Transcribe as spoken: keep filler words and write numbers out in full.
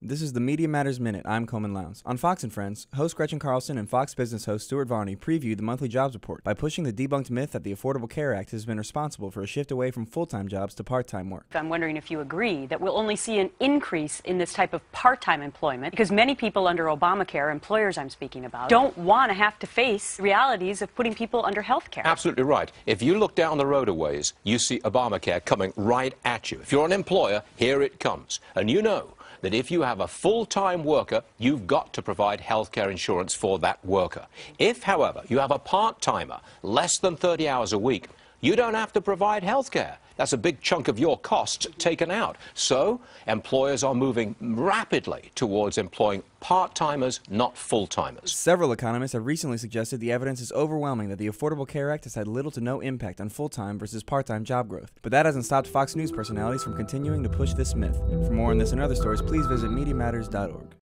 This is the Media Matters Minute. I'm Coleman Lowndes. On Fox and Friends, host Gretchen Carlson and Fox Business host Stuart Varney previewed the monthly jobs report by pushing the debunked myth that the Affordable Care Act has been responsible for a shift away from full-time jobs to part-time work. I'm wondering if you agree that we'll only see an increase in this type of part-time employment because many people under Obamacare, employers I'm speaking about, don't want to have to face the realities of putting people under health care. Absolutely right. If you look down the road a ways, you see Obamacare coming right at you. If you're an employer, here it comes. And you know that if you have a full-time worker, you've got to provide health care insurance for that worker. If, however, you have a part-timer, less than thirty hours a week, you don't have to provide health care. That's a big chunk of your costs taken out. So employers are moving rapidly towards employing part-timers, not full-timers. Several economists have recently suggested the evidence is overwhelming that the Affordable Care Act has had little to no impact on full-time versus part-time job growth. But that hasn't stopped Fox News personalities from continuing to push this myth. For more on this and other stories, please visit media matters dot org.